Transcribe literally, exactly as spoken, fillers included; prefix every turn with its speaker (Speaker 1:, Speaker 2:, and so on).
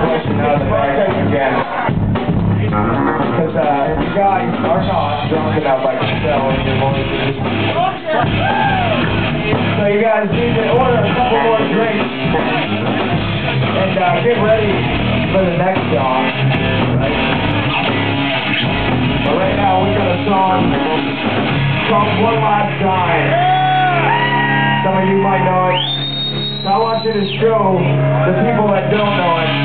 Speaker 1: question out of the bag again. Because uh, if you guys are not drunk enough, I can tell in your voices. So you guys need to order a couple more drinks. And uh, get ready for the next song. Right? But right now we got a song called One Last Time. Some of you might know it. So I want you to show the people that don't know it